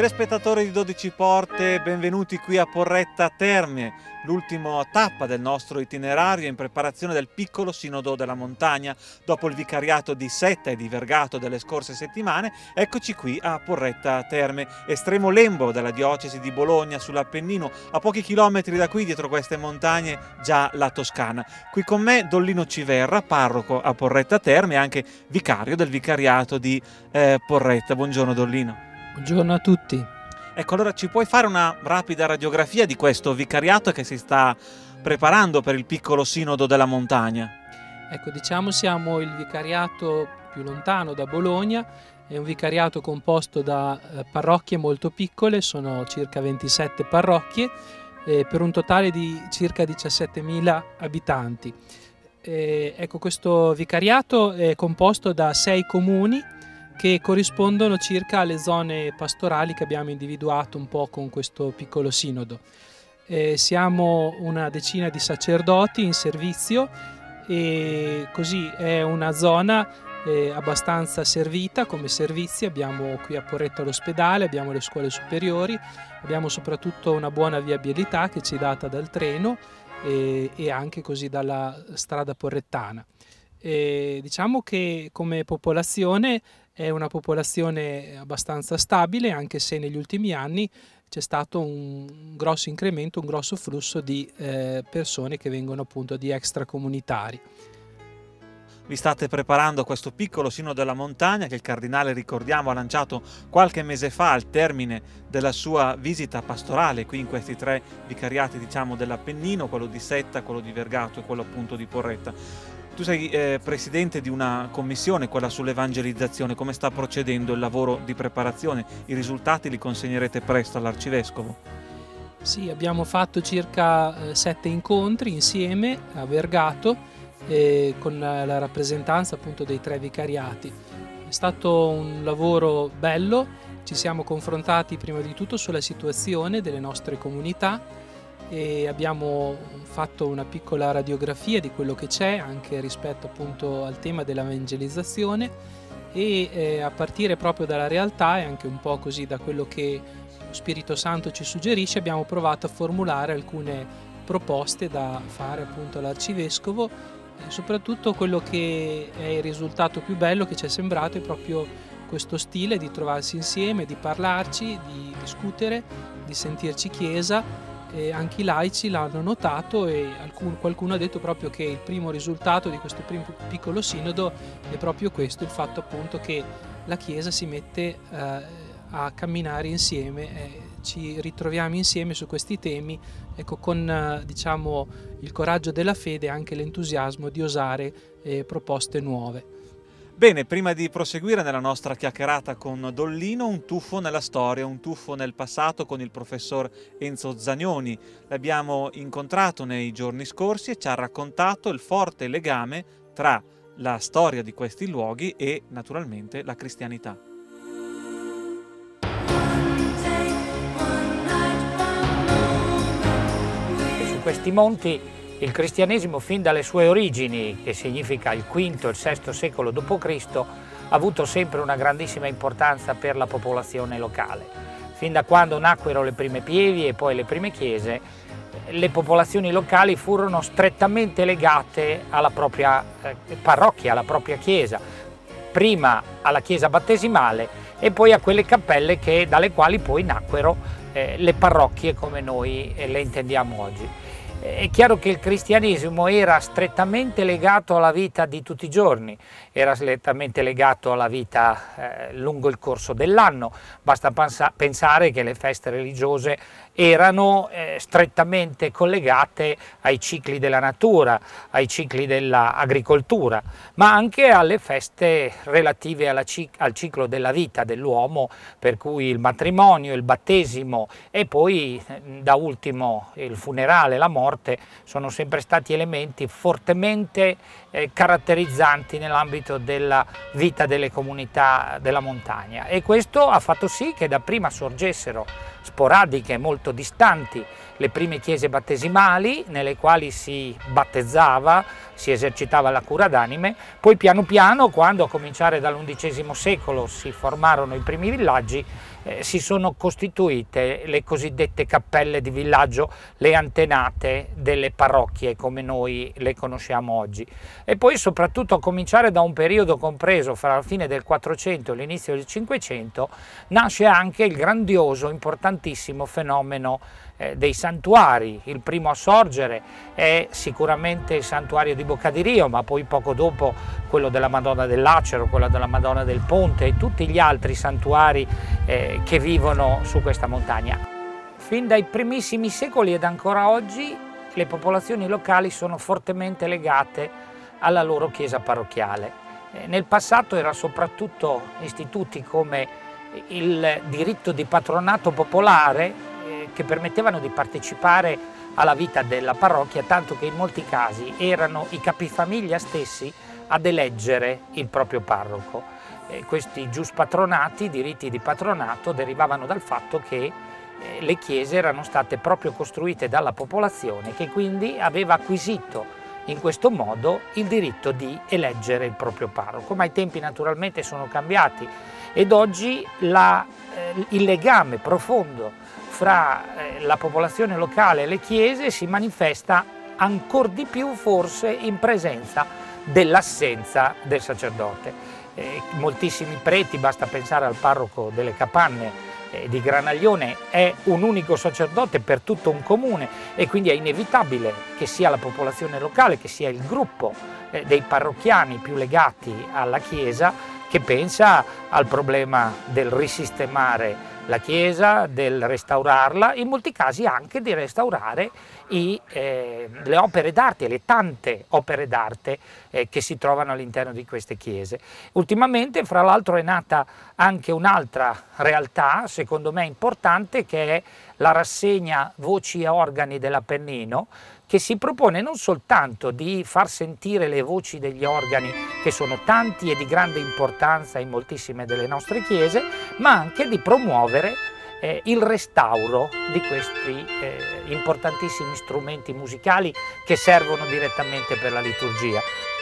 Telespettatori di 12 Porte, benvenuti qui a Porretta Terme, l'ultima tappa del nostro itinerario in preparazione del piccolo Sinodo della Montagna. Dopo il vicariato di Setta e di Vergato delle scorse settimane, eccoci qui a Porretta Terme, estremo lembo della diocesi di Bologna sull'Appennino, a pochi chilometri da qui, dietro queste montagne, già la Toscana. Qui con me Dollino Civerra, parroco a Porretta Terme e anche vicario del vicariato di Porretta. Buongiorno Dollino. Buongiorno a tutti. Ecco, allora ci puoi fare una rapida radiografia di questo vicariato che si sta preparando per il piccolo Sinodo della Montagna? Ecco, diciamo siamo il vicariato più lontano da Bologna, è un vicariato composto da parrocchie molto piccole, sono circa 27 parrocchie, per un totale di circa 17.000 abitanti. Ecco, questo vicariato è composto da 6 comuni che corrispondono circa alle zone pastorali che abbiamo individuato un po' con questo piccolo sinodo. Siamo una decina di sacerdoti in servizio e così è una zona abbastanza servita come servizi. Abbiamo qui a Porretta l'ospedale, abbiamo le scuole superiori, abbiamo soprattutto una buona viabilità che ci è data dal treno e anche così dalla strada porrettana. Diciamo che come popolazione è una popolazione abbastanza stabile, anche se negli ultimi anni c'è stato un grosso incremento, un grosso flusso di persone che vengono appunto di extracomunitari. Vi state preparando a questo piccolo Sinodo della Montagna che il Cardinale, ricordiamo, ha lanciato qualche mese fa al termine della sua visita pastorale qui in questi 3 vicariati, diciamo, dell'Appennino, quello di Setta, quello di Vergato e quello appunto di Porretta. Tu sei presidente di una commissione, quella sull'evangelizzazione. Come sta procedendo il lavoro di preparazione? I risultati li consegnerete presto all'Arcivescovo? Sì, abbiamo fatto circa 7 incontri insieme a Vergato con la rappresentanza appunto dei 3 vicariati. È stato un lavoro bello, ci siamo confrontati prima di tutto sulla situazione delle nostre comunità e abbiamo fatto una piccola radiografia di quello che c'è anche rispetto appunto al tema dell'evangelizzazione e a partire proprio dalla realtà e anche un po' così da quello che lo Spirito Santo ci suggerisce abbiamo provato a formulare alcune proposte da fare appunto all'Arcivescovo. Soprattutto quello che è il risultato più bello che ci è sembrato è proprio questo stile di trovarsi insieme, di parlarci, di discutere, di sentirci chiesa. E anche i laici l'hanno notato e qualcuno ha detto proprio che il primo risultato di questo primo piccolo sinodo è proprio questo, il fatto appunto che la Chiesa si mette a camminare insieme, ci ritroviamo insieme su questi temi, ecco, con diciamo il coraggio della fede e anche l'entusiasmo di osare proposte nuove. Bene, prima di proseguire nella nostra chiacchierata con Dollino, un tuffo nella storia, un tuffo nel passato con il professor Enzo Zagnoni. L'abbiamo incontrato nei giorni scorsi e ci ha raccontato il forte legame tra la storia di questi luoghi e naturalmente la cristianità. Su questi monti il cristianesimo fin dalle sue origini, che significa il V e il VI secolo d.C., ha avuto sempre una grandissima importanza per la popolazione locale. Fin da quando nacquero le prime pievi e poi le prime chiese, le popolazioni locali furono strettamente legate alla propria parrocchia, alla propria chiesa, prima alla chiesa battesimale e poi a quelle cappelle dalle quali poi nacquero le parrocchie come noi le intendiamo oggi. È chiaro che il cristianesimo era strettamente legato alla vita di tutti i giorni, era strettamente legato alla vita lungo il corso dell'anno. Basta pensare che le feste religiose erano strettamente collegate ai cicli della natura, ai cicli dell'agricoltura, ma anche alle feste relative al ciclo della vita dell'uomo, per cui il matrimonio, il battesimo e poi da ultimo il funerale, la morte, sono sempre stati elementi fortemente caratterizzanti nell'ambito della vita delle comunità della montagna, e questo ha fatto sì che dapprima sorgessero sporadiche, molto distanti, le prime chiese battesimali nelle quali si battezzava, si esercitava la cura d'anime, poi piano piano, quando a cominciare dall'undicesimo secolo si formarono i primi villaggi, si sono costituite le cosiddette cappelle di villaggio, le antenate delle parrocchie come noi le conosciamo oggi. E poi soprattutto a cominciare da un periodo compreso fra la fine del 400 e l'inizio del 500 nasce anche il grandioso, importantissimo fenomeno dei santuari. Il primo a sorgere è sicuramente il santuario di Bocca di Rio, ma poi poco dopo quello della Madonna del Lacero, quello della Madonna del Ponte e tutti gli altri santuari che vivono su questa montagna. Fin dai primissimi secoli ed ancora oggi le popolazioni locali sono fortemente legate alla loro chiesa parrocchiale. Nel passato era soprattutto istituti come il diritto di patronato popolare che permettevano di partecipare alla vita della parrocchia, tanto che in molti casi erano i capifamiglia stessi ad eleggere il proprio parroco. Questi giuspatronati, diritti di patronato, derivavano dal fatto che le chiese erano state proprio costruite dalla popolazione, che quindi aveva acquisito in questo modo il diritto di eleggere il proprio parroco. Ma i tempi naturalmente sono cambiati ed oggi il legame profondo fra la popolazione locale e le chiese si manifesta ancor di più forse in presenza dell'assenza del sacerdote. Moltissimi preti, basta pensare al parroco delle Capanne di Granaglione, è un unico sacerdote per tutto un comune e quindi è inevitabile che sia la popolazione locale, che sia il gruppo dei parrocchiani più legati alla Chiesa che pensa al problema del risistemare la Chiesa, del restaurarla, in molti casi anche di restaurare le opere d'arte, le tante opere d'arte che si trovano all'interno di queste chiese. Ultimamente, fra l'altro, è nata anche un'altra realtà, secondo me importante, che è la rassegna Voci e Organi dell'Appennino, che si propone non soltanto di far sentire le voci degli organi, che sono tanti e di grande importanza in moltissime delle nostre chiese, ma anche di promuovere il restauro di questi importantissimi strumenti musicali che servono direttamente per la liturgia.